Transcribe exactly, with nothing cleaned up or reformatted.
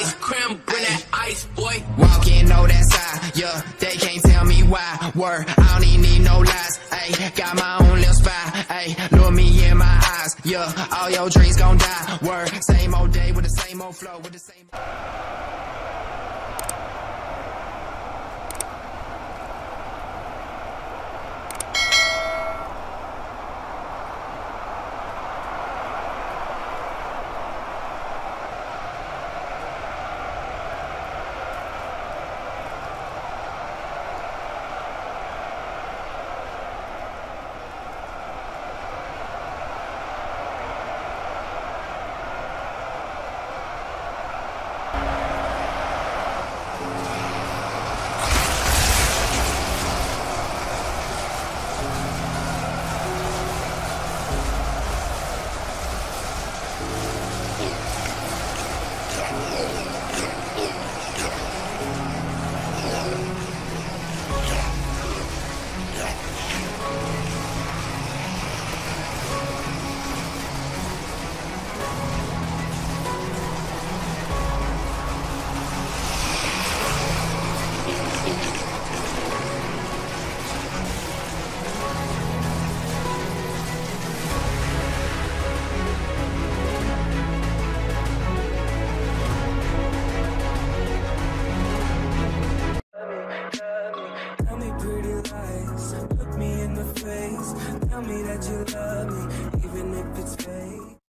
ice cream, bring that ice, boy. Walking, know that side, yeah, they can't tell me why. Word, I don't even need no lies, ayy. Got my own little spy, ayy. Look me in my eyes, yeah. All your dreams gon' die, word. Same old day with the same old flow, with the same.